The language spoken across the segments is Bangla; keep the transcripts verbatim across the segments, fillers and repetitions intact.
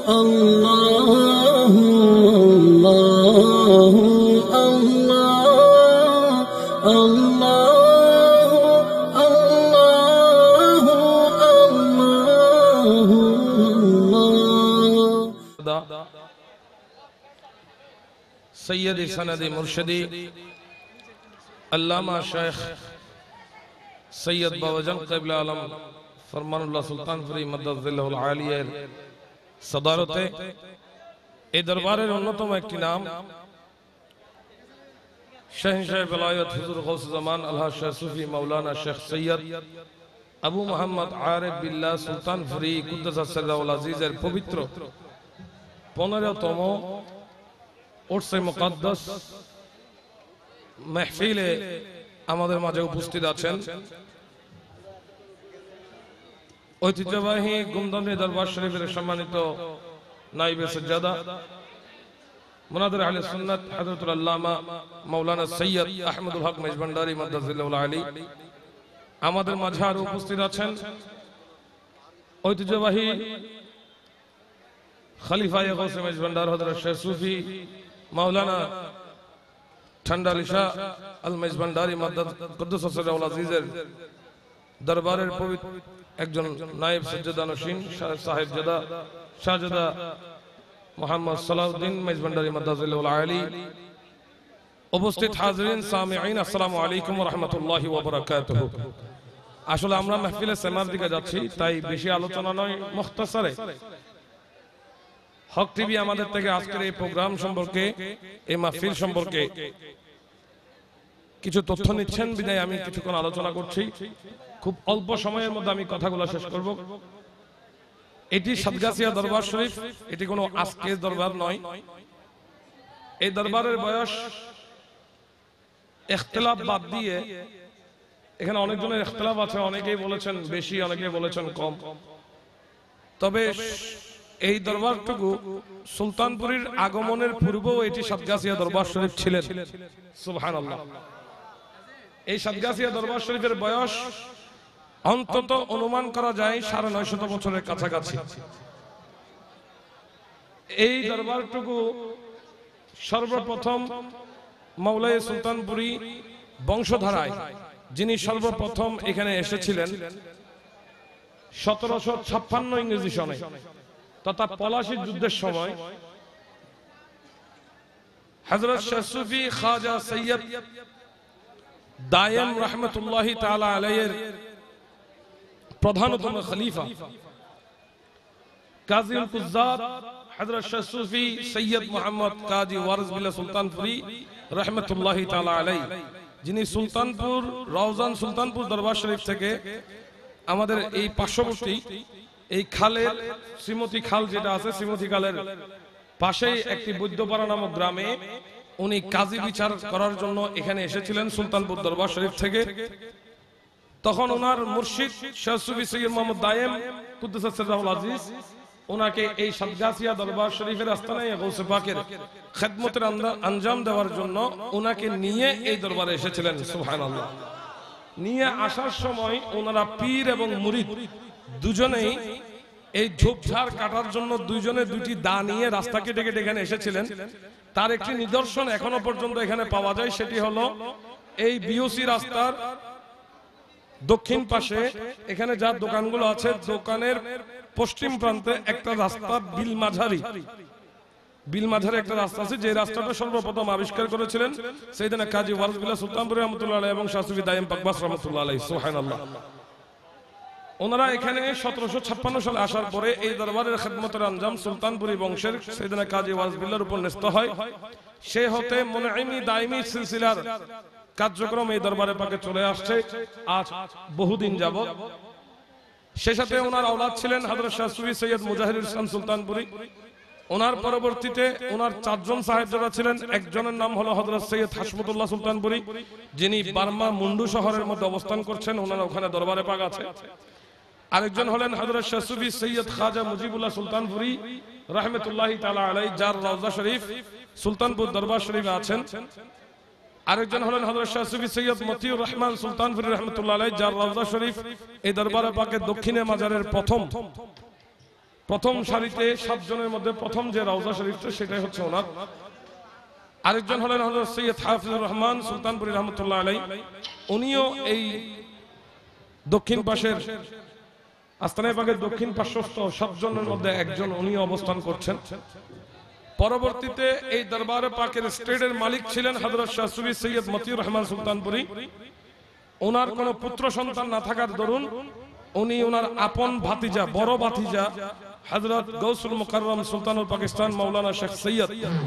الله الله الله الله الله सैयदी सनदी मुर्शिदी अल्लामा शेख सैयद बावजन क़िबला आलम फरमानुल्लाह सुल्तानपुरी मद्दज़िल्लहुल आलियर सदारते ए दरबारेर अन्यतम एकटी नाम शहंशाह विलायत हुजूर गौस ज़मान अलहा शाह सूफी मौलाना शेख सैयद अबू मोहम्मद आरिफ बिल्लाह सुल्तानपुरी कुद्दस सिर्रहुल अज़ीज़ेर पवित्र पंद्रहतम उर्से मुक़द्दस महफिले आमादेर माझे उपस्थित आছেন ঐতিহ্যবাহী গুমদমনি দরবার শরীফের সম্মানিত নায়েবে সজ্জাদা মুনাদির আহলে সুন্নাত হযরতুল আল্লামা মাওলানা সৈয়দ আহমদুল হক মেজভান্ডারী মাদ্দাজিল্লাহুল আলী আমাদের মাঝে আরো উপস্থিত আছেন ঐতিহ্যবাহী খলিফায়ে গৌসে মেজভান্ডার হযরত শেখ সুফি মাওলানা ঠান্ডালী শাহ আল মেজভান্ডারী মাদ্দাজ কুদ্দুস সিররুল আজিজের দরবারের পবিত্র একজন নায়েব সজ্জাদা নশীন সাহেব জাদা শাহজাদা মোহাম্মদ সালাউদ্দিন মেজভান্ডারী মাদ্দাজিল্লাহুল আলী উপস্থিত হাজিরিন সামিঈন আসসালামু আলাইকুম ওয়া রাহমাতুল্লাহি ওয়া বারাকাতুহু। আসলে আমরা মাহফিলে সেমার দিকে যাচ্ছি, তাই বেশি আলোচনা নয়, মুখতাসারে হক টিভি আমাদের থেকে আজকের এই প্রোগ্রাম সম্পর্কে, এই মাহফিল সম্পর্কে কিছু তথ্য নিচ্ছেন বিধায় আমি কিছুক্ষণ আলোচনা করছি। খুব অল্প সময়ের মধ্যে আমি কথাগুলো শেষ করব। এটি সাতগাছিয়া দরবার শরীফ, এটি কোনো আজকের দরবার নয়। এই দরবারের বয়স ইখতিলাফ বাদ দিয়ে, এখানে অনেকজনের ইখতিলাফ আছে, অনেকেই বলেছেন বেশি, অনেকেই বলেছেন কম। তবে এই দরবারটুকু সুলতানপুরীর আগমনের পূর্বেও এটি সাতগাছিয়া দরবার শরীফ ছিলেন। সুবহানাল্লাহ। এই সাতগাছিয়া দরবার শরীফের বয়স অন্তত অনুমান করা যায় সাড়ে নয় শত বছরের কাছাকাছি। এই দরবারটুকু সর্বপ্রথম মাওলায়ে সুলতানপুরী বংশধারায় যিনি সর্বপ্রথম এখানে এসেছিলেন সতেরোশো ছাপ্পান্ন ইংরেজি সনে তথা পলাশী যুদ্ধের সময় হযরত শাহ সুফি খাজা সৈয়দ দায়েম রাহমাতুল্লাহি তাআলা আলাইহির প্রধানতম খলিফা কাজীউল কুজ্জাত হযরত শাহ সুফি সৈয়দ মুহাম্মদ কাজী ওয়ারিস বিল্লাহ সুলতানপুরী রাহমাতুল্লাহি তাআলা আলাইহি, যিনি সুলতানপুর রওজান সুলতানপুর দরবার শরীফ থেকে আমাদের এই পার্শ্ববর্তী এই খালের শ্রীমতী খাল যেটা আছে, শ্রীমতী খালের পাশেই একটি বৈদ্যপাড়া নামক গ্রামে উনি কাজী বিচার করার জন্য এখানে এসেছিলেন সুলতানপুর দরবার শরীফ থেকে। তখন ওনার মুর্শিদ শাহ সুফি সৈয়দ মুহাম্মদ দায়েম কুদ্দুস সিররুল আজিজ ওনাকে এই সাতগাছিয়া দরবার শরীফের আস্তানায় গৌসে পাকের খেদমতের আঞ্জাম দেওয়ার জন্য ওনাকে নিয়ে এই দরবারে এসেছিলেন। সুবহানাল্লাহ। নিয়ে আসার সময় ওনারা পীর এবং মুরিদ দুজনেই এই ঝোপঝাড় কাটার জন্য দুইজনে দুইটি দা নিয়ে রাস্তা কেটে কেটে এখানে এসেছিলেন। তার একটি নিদর্শন এখনো পর্যন্ত এখানে পাওয়া যায়, সেটি হলো এই বিওসি রাস্তার দক্ষিণ পাশে এখানে যা দোকানগুলো আছে, দোকানের পশ্চিম প্রান্তে একটা রাস্তা বিল মাঝারি বিল মাঝারি একটা রাস্তা আছে, যে রাস্তাটা সর্বপ্রথম আবিষ্কার করেছিলেন সাইয়েদনা কাজী ওয়ারিস বিল্লাহ সুলতানপুরী রাহমাতুল্লাহ আলাইহি এবং শাহ সুফি দায়েম পাকবাস রাহমাতুল্লাহ আলাইহি। সুবহানাল্লাহ। ওনারা এখানে সতেরোশো ছাপ্পান্ন সালে আসার পরে এই দরবারের খেদমতের আঞ্জাম সুলতানপুরী বংশের সাইয়েদনা কাজী ওয়ারিস বিল্লাহর উপর ন্যস্ত হয়। সে হতে মুনঈমি দাইমি সিলসিলার কার্যক্রম এই দরবারে পাকে চলে আসছে আজ বহুদিন যাবত। সে সাথে ওনার আওলাদ ছিলেন হযরত শাহ সুফি সৈয়দ মুজাহিদুল ইসলাম সুলতানপুরী। ওনার পরবর্তীতে ওনার চারজন সাহেবজাদা ছিলেন। একজনের নাম হলো হযরত সৈয়দ হাশমতুল্লাহ সুলতানপুরী, যিনি বার্মা মুন্ডু শহরের মধ্যে অবস্থান করছেন, ওনারা ওখানে দরবারে পাক আছে। আরেকজন হলেন হযরত শাহ সুফি সৈয়দ খাজা মুজিবুল্লাহ সুলতানপুরী রাহমাতুল্লাহি তাআলা আলাইহি, যার রওজা শরীফ সুলতানপুর দরবার শরীফে আছেন। আরেকজন হলেন হযরত শাহ সুফি সৈয়দ মতিউর রহমান সুলতানপুরী রাহমাতুল্লাহ আলাইহি, যার রওজা শরীফ এই দরবার পাকের দক্ষিণে মাজারের প্রথম প্রথম সারিতে সাতজনের মধ্যে প্রথম যে রওজা শরীফটা সেটাই হচ্ছে ওনার। আরেকজন হলেন হযরত সৈয়দ হাফিজুর রহমান সুলতানপুরি রহমতুল্লাহ আলাই, উনিও এই দক্ষিণ পাশের আস্তানা পাকের দক্ষিণ পার্শ্বস্থ সাতজনের মধ্যে একজন, উনিও অবস্থান করছেন। পরবর্তীতে এই দরবারে পাকের স্টেটের মালিক ছিলেন হযরত শাহ সুফি সৈয়দ মতিউর রহমান সুলতানপুরি। ওনার কোনো পুত্র সন্তান না থাকার দরুন উনি ওনার আপন ভাতিজা, বড় ভাতিজা হযরত গৌসুল মুকাররম সুলতানুল পাকিস্তান মাওলানা শেখ সৈয়দ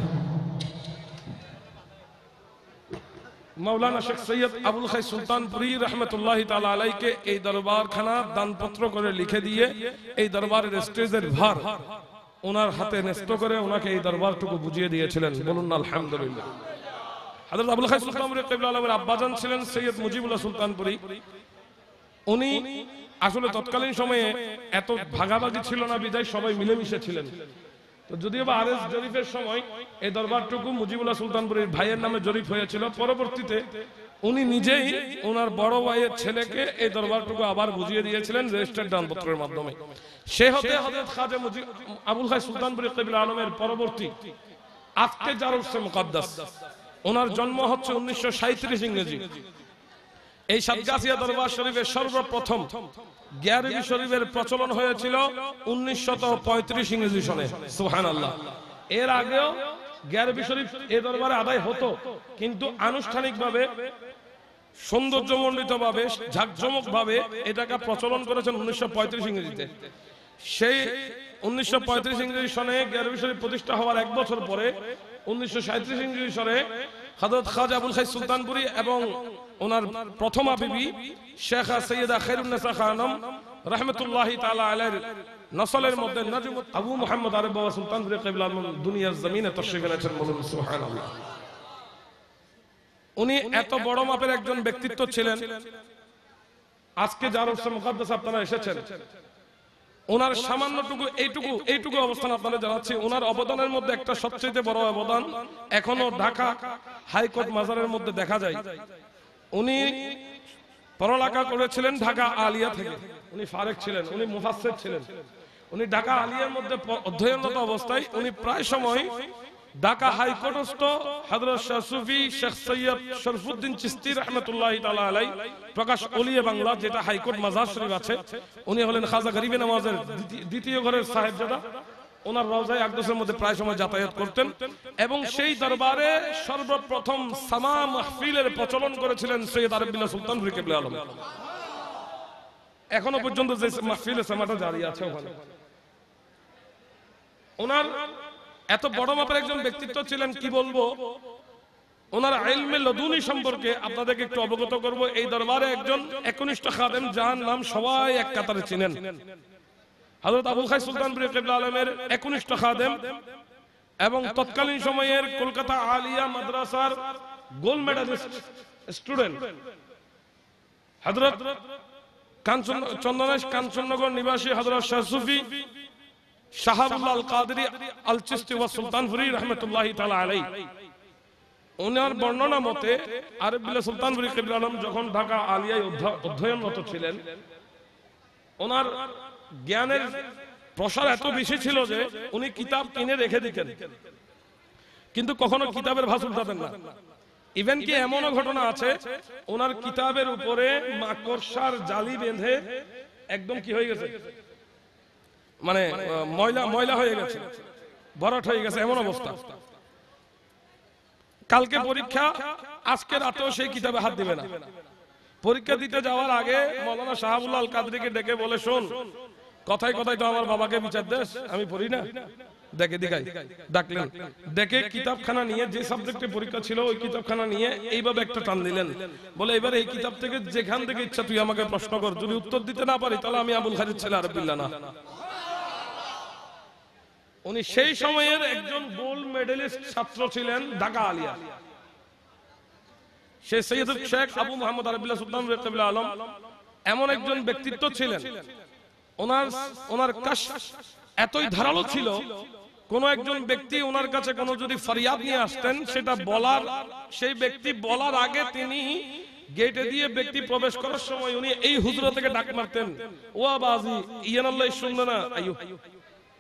মাওলানা শেখ সৈয়দ আবুল খাই সুলতানপুরি রহমতুল্লাহ তাআলা আলাইকে এই দরবারখানা দানপত্র করে লিখে দিয়ে এই দরবারের স্টেজের ভার ওনার হাতে ন্যস্ত করে ওনাকে এই দরবারটুকু বুঝিয়ে দিয়েছিলেন। বলুন আলহামদুলিল্লাহ। হযরত আবুল খাই সুলতানপুরি কিবলা আলমের আব্বাজান ছিলেন সৈয়দ মুজিবুল্লাহ সুলতানপুরি। উনি আসলে তৎকালীন সময়ে এত ভাগাভাগি ছিল না, বিদায় সবাই মিলেমিশে ছিলেন। তো যদিও বা আরএস জরিফের সময় এই দরবারটুকু মুজিবুল্লাহ সুলতানপুরির ভাইয়ের নামে জরিফ হয়েছিল, পরবর্তীতে উনি নিজেই ওনার বড় ভাইয়ের ছেলেকে এই দরবারটুকু আবার বুঝিয়ে দিয়েছিলেন রেজিস্টার্ড দানপত্রের মাধ্যমে। সে হতে হযরত খাজা মুজিব আবুল খাই সুলতানপুরি কিবলা আলমের পরবর্তী আজকে যার উর্সে মুকদ্দাস, ওনার জন্ম হচ্ছে উনিশশো সাঁইত্রিশ ইংরেজি। এই সাতগাছিয়া দরবার শরীফের সর্বপ্রথম গ্যারবি শরীফের প্রচলন হয়েছিল উনিশশো পঁয়ত্রিশ ইংরেজি সনে। সুবহানাল্লাহ। এর আগেও গ্যারবি শরীফ এই দরবারে আদায় হতো, কিন্তু আনুষ্ঠানিকভাবে সৌন্দর্যমণ্ডিত ভাবে ঝাঁকজমক ভাবে এটাকে প্রচলন করেছেন উনিশশো পঁয়ত্রিশ ইংরেজিতে। সেই উনিশশো পঁয়ত্রিশ ইংরেজি সনে গ্যারবি শরীফ প্রতিষ্ঠা হওয়ার এক বছর পরে উনিশশো সাঁইত্রিশ ইংরেজি সনে হযরত খাজা আবুল খাই সুলতানপুরি এবং ওনার প্রথমা বিবি শেখা সৈয়দা খায়রুন্নেসা খানম রহমতুল্লাহ তাআলা আলাইহির নসলের মধ্যে নজম আবু মুহাম্মদ আরব বাবা সুলতানপুরি কিবলা দুনিয়ার জমিনে তশরিফ এনেছেন। বলুন সুবহানাল্লাহ। উনি এত বড় মাপের একজন ব্যক্তিত্ব ছিলেন। আজকে যার উর্সে মুকদ্দাস আপনারা এসেছেন, ওনার সামান্যটুকু এইটুকু এইটুকু অবস্থান আপনারা জানাচ্ছি। ওনার অবদানের মধ্যে একটা সবচেয়ে বড় অবদান এখনো ঢাকা হাইকোর্ট মাজারের মধ্যে দেখা যায়। উনি পড়ালেখা করেছিলেন ঢাকা আলিয়া থেকে, উনি ফারেক ছিলেন, উনি মুফাসসির ছিলেন। উনি ঢাকা আলিয়ার মধ্যে অধ্যয়নরত অবস্থায় উনি প্রায় সময় ঢাকা হাইকোর্টস্থ হযরত শাহ সুফি শেখ সৈয়দ শরফুদ্দিন চিশতি রাহমাতুল্লাহ তাআলা আলাইহি প্রকাশ ওলিয়ে বাংলা, যেটা হাইকোর্ট মাজার শরীফ আছে, উনি হলেন খাজা গরিবে নওয়াজের দ্বিতীয় ঘরের সাহেবজাদা। ওনার রওজায়ে আকদাসের মধ্যে প্রায় সময় যাতায়াত করতেন এবং সেই দরবারে সর্বপ্রথম সামা মাহফিলের প্রচলন করেছিলেন সৈয়দ আরব বিল্লাহ সুলতানপুরি কিবলা আলম। এখনো পর্যন্ত যে মাহফিলের সামাটা জারি আছে ওখানে। ওনার এত বড় মাপের একজন ব্যক্তিত্ব ছিলেন, কি বলবো। ওনার ইলমে লদুনি সম্পর্কে আপনাদেরকে একটু অবগত করব। এই দরবারে একজন একনিষ্ঠ খাদেম যার নাম সবাই এক কাতারে চিনেন, হযরত আবুল খাই সুলতানপুরি কিবলা আলমের একনিষ্ঠ খাদেম এবং তৎকালীন সময়ের কলকাতা আলিয়া মাদ্রাসার গোল্ড মেডালিস্ট স্টুডেন্ট হযরত কাঞ্চন চন্দনেশ কাঞ্চননগর নিবাসী হযরত শাহ সুফি শাহাবুল্লাহ আল কাদরি আল চিশতি ওয়া সুলতানপুরি রাহমাতুল্লাহ তাআলা আলাইহি। ওনার বর্ণনা মতে আরব বিল্লাহ সুলতানপুরি কিবলা আলম যখন ঢাকা আলিয়ায় অধ্যয়নরত ছিলেন, ওনার জ্ঞানের প্রসার এত বেশি ছিল যে উনি কিতাব কিনে রেখে দিতেন, কিন্তু কখনো কিতাবের ভাঁজ উল্টাতেন না। ইভেন কি এমনও ঘটনা আছে, ওনার কিতাবের উপরে মাকড়সার জালি বেঁধে একদম কি হয়ে গেছে, মানে ময়লা ময়লা হয়ে গেছে, ভরাট হয়ে গেছে, এমন অবস্থা। কালকে পরীক্ষা, আজকে রাতেও সেই কিতাবে হাত দিবে না। পরীক্ষা দিতে যাওয়ার আগে মাওলানা শাহাবুল্লাহ আল কাদরিকে ডেকে বলে, শোন, কথায় কথায় তো আমার বাবাকে বিচার দেশ, আমি পড়ি না, দেখে দিকাই। ডাকলেন, ডেকে কিতাবখানা নিয়ে, যে সাবজেক্টে পরীক্ষা ছিল ওই কিতাবখানা নিয়ে এইভাবে একটা টান দিলেন, বলে এবার এই কিতাব থেকে যেখান থেকে ইচ্ছা তুই আমাকে প্রশ্ন কর, যদি উত্তর দিতে না পারি তাহলে আমি আবুল খায়ের ছেলে আরব বিল্লাহ না। উনি সেই সময়ের একজন গোল্ড মেডেলিস্ট ছাত্র ছিলেন ঢাকা আলিয়া। সেই সৈয়দ শেখ আবু মুহাম্মদ আরব বিল্লাহ সুলতানপুরি কিবলা আলম এমন একজন ব্যক্তিত্ব ছিলেন, ওনার ওনার কাশফ এতই ধারালো ছিল, কোন একজন ব্যক্তি ওনার কাছে কোনো যদি ফরিয়াদ নিয়ে আসতেন, সেটা বলার সেই ব্যক্তি বলার আগে তিনি গেটে দিয়ে ব্যক্তি প্রবেশ করার সময় উনি এই হুজরা থেকে ডাক মারতেন, ও বাজি ইয়ানাল্লাহ শুনবে না, আয়ু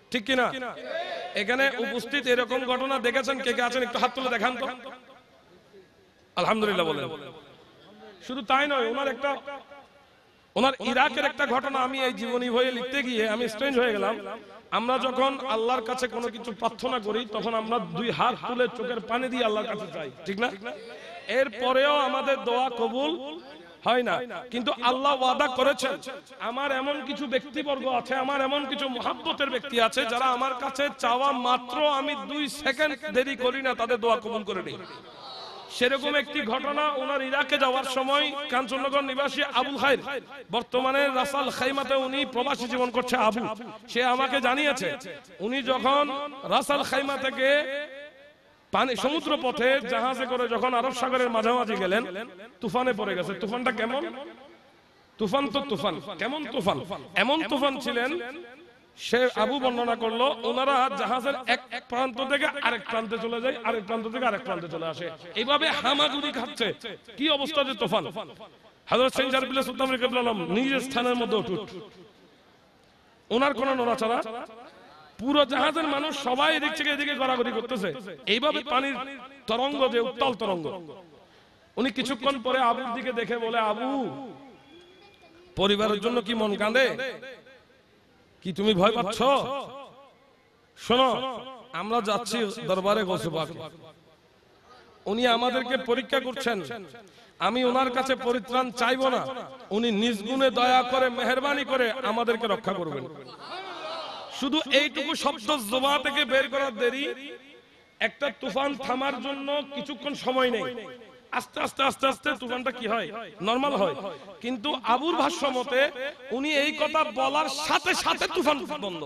ঠিক কিনা? এখানে উপস্থিত এরকম ঘটনা দেখেছেন কে কে আছেন? একটু হাত তুলে দেখান তো। আলহামদুলিল্লাহ বলেন। শুধু তাই নয়, ওনার একটা ওনার ইরাকের একটা ঘটনা আমি এই জীবনী বইয়ে লিখতে গিয়ে আমি স্ট্রেঞ্জ হয়ে গেলাম। আমরা যখন আল্লাহর কাছে কোনো কিছু প্রার্থনা করি তখন আমরা দুই হাত তুলে চোখের পানি দিয়ে আল্লাহর কাছে চাই, ঠিক না? এরপরেও আমাদের দোয়া কবুল হয় না, কিন্তু আল্লাহ ওয়াদা করেছেন আমার এমন কিছু ব্যক্তিবর্গ আছে, আমার এমন কিছু মুহাব্বতের ব্যক্তি আছে যারা আমার কাছে চাওয়া মাত্র আমি দুই সেকেন্ড দেরি করি না, তাদের দোয়া কবুল করে নিই। সেরকম একটি ঘটনা ওনার ইরাকে যাওয়ার সময় কাঞ্চননগর নিবাসী আবুল খাইর, বর্তমানে রাসাল খাইমাতে উনি প্রবাসী জীবন করছে আবু, সে আমাকে জানিয়েছে উনি যখন রাসাল খাইমা থেকে পানি সমুদ্র পথে জাহাজে করে যখন আরব সাগরের মাঝামাঝি গেলেন, তুফানে পড়ে গেছে। তুফানটা কেমন? তুফান তো তুফান, কেমন তুফান? এমন তুফান ছিলেন, সে আবু বর্ণনা করলো ওনারা জাহাজের এক প্রান্ত থেকে আরেক প্রান্তে চলে যায়, আরেক প্রান্ত থেকে আরেক প্রান্তে চলে আসে, এইভাবে হামাগুড়ি খাচ্ছে। কি অবস্থা যে তুফান! হযরত সাইয়েদ জারবিল্লাহ সুলতান আলম নিজের স্থানের মধ্যে অটুট, ওনার কোন নড়াচড়া, পুরো জাহাজের মানুষ সবাই এদিক থেকে এদিকে গড়াগড়ি করতেছে, এইভাবে পানির তরঙ্গ, যে উত্তাল তরঙ্গ। উনি কিছুক্ষণ পরে আবুর দিকে দেখে বলে, আবু, পরিবারের জন্য কি মন কাঁদে? কি তুমি ভয় পাচ্ছ? শোনো, আমরা যাচ্ছি দরবারে গৌসে পাক, উনি আমাদেরকে পরীক্ষা করছেন, আমি ওনার কাছে পরিত্রাণ চাইবো না, উনি নিজ গুণে দয়া করে মেহেরবানি করে আমাদেরকে রক্ষা করবেন। শুধু এইটুকু শব্দ জোবা থেকে বের করার দেরি, একটা তুফান থামার জন্য কিছুক্ষণ সময় নেই, আস্তে আস্তে আস্তে আস্তে তুফানটা কি হয়, নরমাল হয়। কিন্তু আবুর ভাষ্য মতে উনি এই কথা বলার সাথে সাথে তুফান বন্ধ।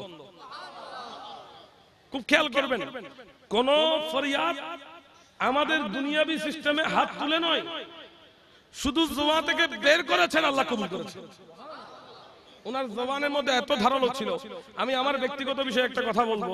খুব খেয়াল করবেন, কোন ফরিয়াদ আমাদের দুনিয়াবি সিস্টেমে হাত তুলে নয়, শুধু জোয়া থেকে বের করেছেন, আল্লাহ কবুল করেছেন। ওনার জবানের মধ্যে এত ধারালো ছিল। আমি আমার ব্যক্তিগত বিষয়ে একটা কথা বলবো।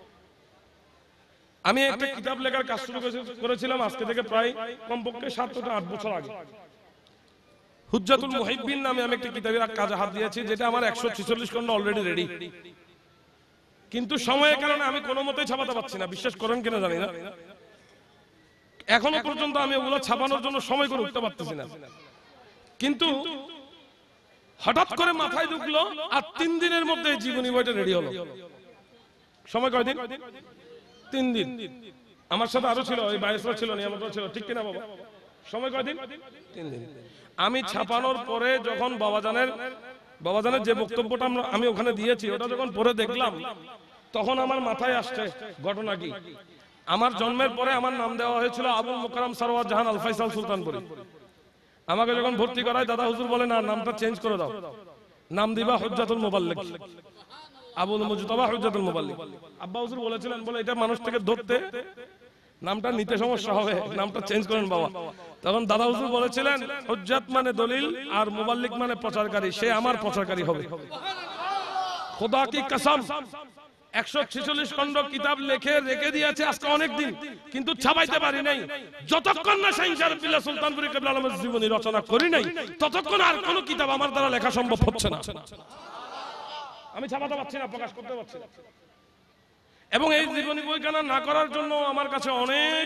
আমি একটা কিতাব লেখার কাজ শুরু করেছিলাম আজকে থেকে প্রায় কমপক্ষে সাত থেকে আট বছর আগে। হুজ্জাতুল মুহিব্বিন নামে আমি একটা কিতাবের কাজে হাত দিয়েছি, যেটা আমার একশো ছেচল্লিশ খন্ড অলরেডি রেডি, কিন্তু সময়ের কারণে আমি কোনো মতেই ছাপাতে পারছি না। বিশ্বাস করেন কিনা জানি না, এখনো পর্যন্ত আমি ওগুলো ছাপানোর জন্য সময় করে উঠতে পারতেছি না। কিন্তু হঠাৎ করে মাথায় ঢুকলো, আর তিন দিনের মধ্যে জীবনী বইটা রেডি হলো। সময় কয়দিন? তিন দিন। আমার সাথে আরো ছিল, ওই বাইশরা ছিল, নিয়ামতরা ছিল, ঠিক কিনা বাবা? সময় কয়দিন? তিন দিন। আমি ছাপানোর পরে যখন বাবাজানের বাবাজানের যে বক্তব্যটা আমি ওখানে দিয়েছি, ওটা যখন পড়ে দেখলাম, তখন আমার মাথায় আসছে ঘটনা কি। আমার জন্মের পরে আমার নাম দেওয়া হয়েছিল আবুল মুকাররম সরওয়ার জাহান আল ফয়সাল সুলতানপুরি। আমাকে যখন ভর্তি করায় দাদা হুজুর বলে, না, নামটা চেঞ্জ করে দাও, নাম দিবা হুজ্জাতুল মুবাল্লিগ, আবুল মুজতাবা হুজ্জাতুল মুবাল্লিগ। আব্বা হুজুর বলেছিলেন, বলে এটা মানুষ থেকে ধরতে, নামটা নিতে সমস্যা হবে, নামটা চেঞ্জ করেন বাবা। তখন দাদা হুজুর বলেছিলেন, হুজ্জাত মানে দলিল আর মুবাল্লিগ মানে প্রচারকারী, সে আমার প্রচারকারী হবে। খোদা কি কসম, একশো ছেচল্লিশ খন্ড কিতাব লিখে রেখে দিয়েছে আজকে অনেকদিন, কিন্তু ছাপাইতে পারি নাই। যতক্ষণ না শাইখ জারবিল্লাহ সুলতানপুরি কিবলা আলমের জীবনী রচনা করি নাই, ততক্ষণ আর কোন কিতাব আমার দ্বারা লেখা সম্ভব হচ্ছে না। আমি ছাপাতে পারছি না, প্রকাশ করতে পারছি না। এবং এই জীবনী বইখানা না করার জন্য আমার কাছে অনেক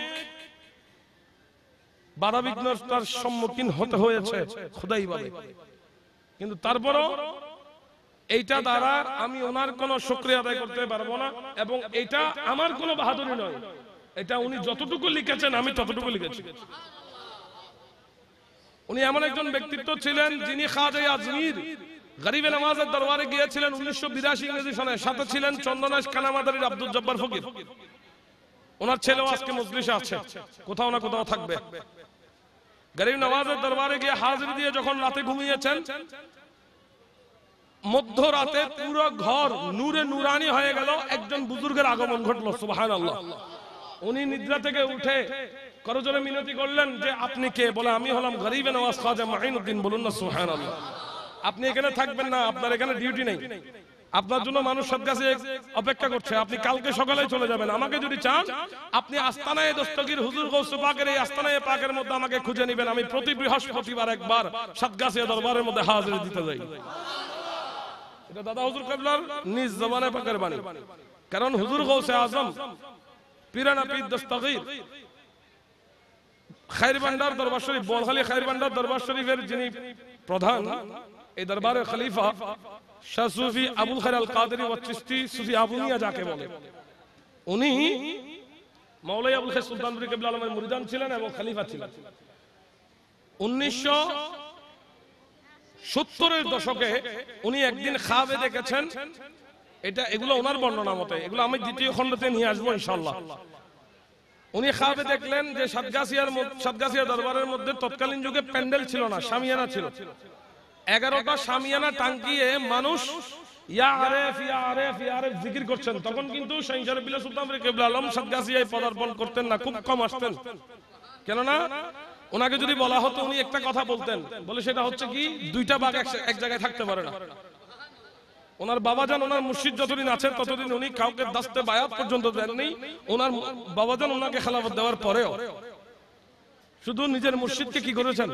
বাধা বিঘ্নতার সম্মুখীন হতে হয়েছে, খোদাই বলে। কিন্তু তারপরও এইটা দ্বারা আমি ওনার কোনো শুকরিয়া আদায় করতে পারবো না, এবং এটা আমার কোনো বাহাদুরি নয়, এটা উনি যতটুকু লিখেছেন আমি ততটুকু লিখেছি। উনি এমন একজন ব্যক্তিত্ব ছিলেন যিনি খাজা আজমির গরিবে নওয়াজের দরবারে গিয়েছিলেন উনিশশো বিরাশি ইংরেজি সনে। সাথে ছিলেন চন্দনাশ কালামাদারির আব্দুল জব্বার ফকির। ওনার ছেলেও আজকে মজলিসে আছে, কোথাও না কোথাও থাকবে। গরিব নওয়াজের দরবারে গিয়ে হাজির দিয়ে যখন রাতে ঘুমিয়েছেন, মধ্যরাতে পুরো ঘর নূরে নূরানি হয়ে গেল, একজন বুজুর্গের আগমন ঘটলো। সুবহানাল্লাহ। উনি নিদ্রা থেকে উঠে করজোরে মিনতি করলেন যে, আপনি কে? বলে, আমি হলাম গরিবে নওয়াজ খাজা মাইনুদ্দিন। বলুন না সুবহানাল্লাহ। আপনি এখানে থাকবেন না, আপনার এখানে ডিউটি নেই, আপনার জন্য মানুষ সব কাছে অপেক্ষা করছে, আপনি কালকে সকালে চলে যাবেন। আমাকে যদি চান, আপনি আস্তানায়ে দস্তগীর হুজুর গৌস পাকের এই আস্তানায়ে পাকের মধ্যে আমাকে খুঁজে নেবেন। আমি প্রতি বৃহস্পতিবার একবার সাতগাছিয়া দরবারের মধ্যে হাজির দিতে যাই। এটা দাদা হুজুর কিবলার নিজ জবানে পাকের বাণী। কারণ হুজুর গৌসে আজম পিরানা পীর দস্তগীর খায়র ভান্ডার দরবার শরীফ, বোলখালী খায়র ভান্ডার দরবার শরীফের যিনি প্রধান, এই দরবারের খলিফা শাহ সুফি আবুল খায়র আল কাদেরী ওয়া চিশতি সুফি আবু মিয়া যাকে বলে, উনি মাওলাই আবুল খায়র সুলতানপুরি কিবলা আলমের মুরিদান ছিলেন এবং খলিফা ছিলেন। উনিশশো সত্তরের দশকে উনি একদিন খাবে দেখেছেন, এটা এগুলো ওনার বর্ণনা মতে, এগুলো আমি দ্বিতীয় খণ্ডতে নিয়ে আসবো ইনশাআল্লাহ। উনি খাবে দেখলেন যে সাতগাছিয়ার সাতগাছিয়া দরবারের মধ্যে তৎকালীন যুগে প্যান্ডেল ছিল না, শামিয়ানা ছিল। এগারোটা শামিয়ানা টাঙ্কিয়ে মানুষ ইয়া আরেফ ইয়া আরেফ ইয়া আরেফ জিকির করছেন। তখন কিন্তু শাহ শরীফুল্লাহ সুলতানপুরি কিবলা আলম সাতগাছিয়ায় পদার্পণ করতেন না, খুব কম আসতেন। কেননা ওনাকে যদি বলা হতো উনি একটা কথা বলতেন, বলে সেটা হচ্ছে কি দুইটা বাঘ এক জায়গায় থাকতে পারে না। ওনার বাবাজান ওনার মুর্শিদ যতদিন আছেন ততদিন উনি কাউকে দাস্তে বায়াত পর্যন্ত দেননি। ওনার বাবাজান ওনাকে খেলাফত দেওয়ার পরেও শুধু নিজের মুর্শিদকে কি করেছেন,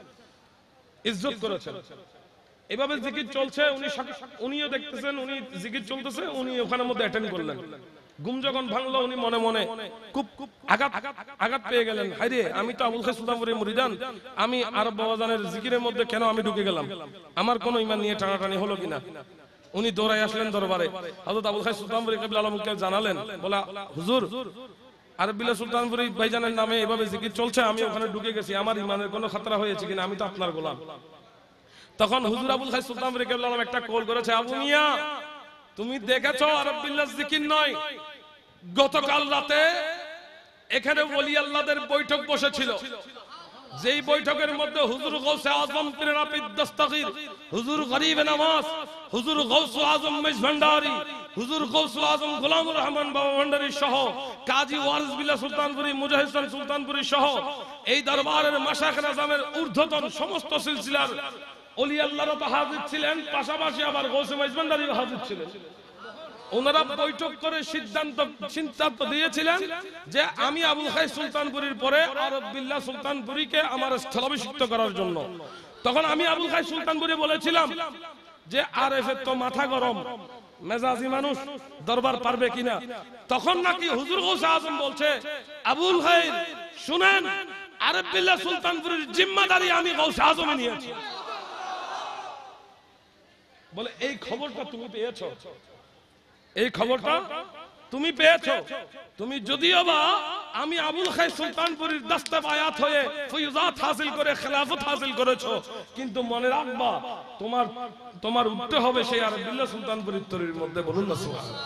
ইজ্জত করেছেন। এভাবে জিকির চলছে, উনি উনিও দেখতেছেন উনি জিকির চলতেছে, উনি ওখানের মধ্যে অ্যাটেন্ড করলেন। ঘুম যখন ভাঙলো উনি মনে মনে খুব আঘাত আঘাত পেয়ে গেলেন, হায়রে আমি তো আবুল খায়র সুলতানপুরির মুরিদান, আমি আরব বাবাজানের জিকিরের মধ্যে কেন আমি ঢুকে গেলাম, আমার কোনো ঈমান নিয়ে টানাটানি হলো কিনা। উনি দৌড়াই আসলেন দরবারে, হযরত আবুল খায়র সুলতানপুরি কিবলা আলমকে জানালেন, বলা হুজুর আরবিল্লাহ সুলতানপুরি ভাইজানের নামে এভাবে জিকির চলছে, আমি ওখানে ঢুকে গেছি, আমার ঈমানের কোনো খতরা হয়েছে কিনা, আমি তো আপনার গোলাম। তখন হুজুর আবুল খায়র সুলতানপুরি কিবলা আলম একটা কল করেছে, আবু মিয়া তুমি দেখেছো আরবিল্লাহ জিকির নয়, গতকাল রাতে এখানে ওলি আল্লাহদের বৈঠক বসেছিল, যেই বৈঠকের মধ্যে হুজুর গৌসে আজম পিরানা পীর দস্তগীর, হুজুর গরিব নওয়াজ, হুজুর গৌসে আজম মেজ ভান্ডারী, হুজুর গৌসে আজম গোলামুর রহমান বাবা ভান্ডারী সহ কাজী ওয়ারিস বিল্লাহ সুলতানপুরি, মুজাহিদ সুলতানপুরি সহ এই দরবারের মাশায়েখ আজমের ঊর্ধ্বতন সমস্ত সিলসিলার ওলি আল্লাহরা তো হাজির ছিলেন, পাশাপাশি আবার গৌসে মেজ ভান্ডারীও হাজির ছিলেন। ওনারা বৈঠক করে সিদ্ধান্ত সিদ্ধান্ত দিয়েছিলেন যে আমি আবুল খায়র সুলতানপুরীর পরে আরব বিল্লাহ সুলতানপুরীকে আমার স্থলাভিষিক্ত করার জন্য। তখন আমি আবুল খায়র সুলতানপুরী বলেছিলাম যে আরেফের তো মাথা গরম, মেজাজি মানুষ, দরবার পারবে কিনা। তখন নাকি হুজুর গৌসে আজম বলছে, আবুল খায়র শুনেন, আরব বিল্লাহ সুলতানপুরীর জিম্মাদারি আমি গৌসে আজমে নিয়েছি। বলে এই খবরটা তুমি পেয়েছো, এই খবরটা তুমি পেয়েছো, তুমি যদিও বা আমি আবুল খায়র সুলতানপুরীর দস্তে বায়াত হয়ে ফয়জাত হাসিল করে খেলাফত হাসিল করেছো, কিন্তু মনে রাখবা তোমার তোমার উঠতে হবে সেই আরবিল্লাহ সুলতানপুরীর তরির মধ্যে। বলুন না সুবহানাল্লাহ।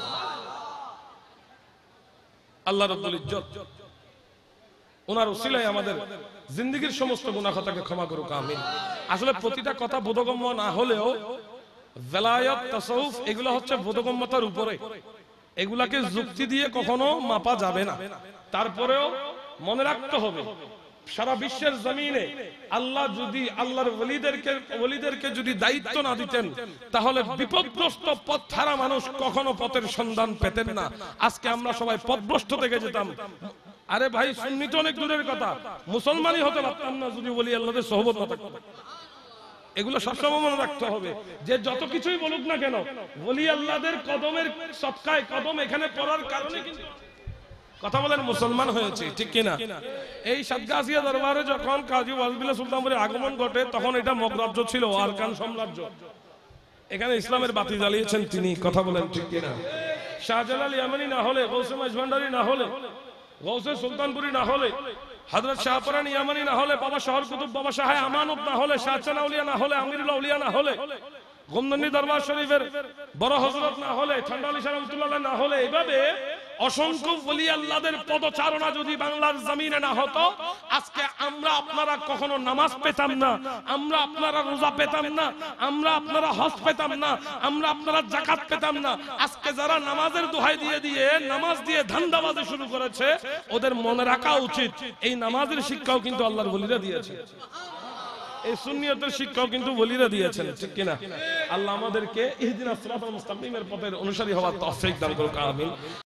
আল্লাহ রাব্বুল ইজ্জত ওনার উসিলায় আমাদের জিন্দেগীর সমস্ত গুনাহ খাতাকে ক্ষমা করুক, আমিন। আসলে প্রতিটা কথা বোধগম্য না হলেও ভেলায়াত তাসাউফ এগুলো হচ্ছে বোধগম্যতার উপরে, এগুলাকে যুক্তি দিয়ে কখনো মাপা যাবে না। তারপরেও মনে রাখতে হবে সারা বিশ্বের জমিনে আল্লাহ যদি আল্লাহর ওলিদেরকে ওলিদেরকে যদি দায়িত্ব না দিতেন তাহলে বিপদগ্রস্ত পথহারা মানুষ কখনো পথের সন্ধান পেতেন না। আজকে আমরা সবাই পথভ্রষ্ট থেকে যেতাম। আরে ভাই সুন্নি তো অনেক দূরের কথা, মুসলমানই হতে পারতাম না যদি ওলি আল্লাহদের সোহবত না থাকতো। এগুলো সবসময় মনে রাখতে হবে যে যত কিছুই বলুক না কেন, ওলি আল্লাহদের কদমের সদকায় কদম এখানে পড়ার কারণে কিন্তু কথা বলেন মুসলমান হয়েছে, ঠিক কিনা। এই সাতগাছিয়া দরবারে যখন কাজী ওয়ারিস বিল্লাহ সুলতানপুরীর আগমন ঘটে তখন এটা মগরাজ্য ছিল, আরকান সাম্রাজ্য। এখানে ইসলামের বাতি জ্বালিয়েছেন তিনি, কথা বলেন ঠিক কিনা। শাহজালাল ইয়ামানি না হলে, গৌসে মেজ ভান্ডারী না হলে, গৌসে সুলতানপুরী না হলে, হযরত শাহপরান ইয়ামানি না হলে, বাবা শহর কুতুব বাবা শাহ আমানত না হলে, শাহজাহান আউলিয়া না হলে, আমিরুল আউলিয়া না হলে, গোমদন্ডি দরবার শরীফের বড় হযরত না হলে, ঠান্ডা আলী শাহ রহমাতুল্লাহ না হলে, এইভাবে অসংখ্য ওলি আল্লাহদের পদচারণা যদি বাংলার জমিনে না হতো আজকে আমরা আপনারা কখনো নামাজ পেতাম না, আমরা আপনারা রোজা পেতাম না, আমরা আপনারা হজ পেতাম না, আমরা আপনারা যাকাত পেতাম না। আজকে যারা নামাজের দোহাই দিয়ে দিয়ে নামাজ দিয়ে ধান্দাবাজি শুরু করেছে ওদের মনে রাখা উচিত এই নামাজের শিক্ষাও কিন্তু আল্লাহর ওলিরা দিয়েছে, এই সুন্নিয়তের শিক্ষাও কিন্তু ওলিরা দিয়েছেন, ঠিক কিনা। আল্লাহ আমাদেরকে ইহদিনাস সিরাতাল মুস্তাকিমের পথের অনুসারী হওয়ার তৌফিক দান করুক, আমিন।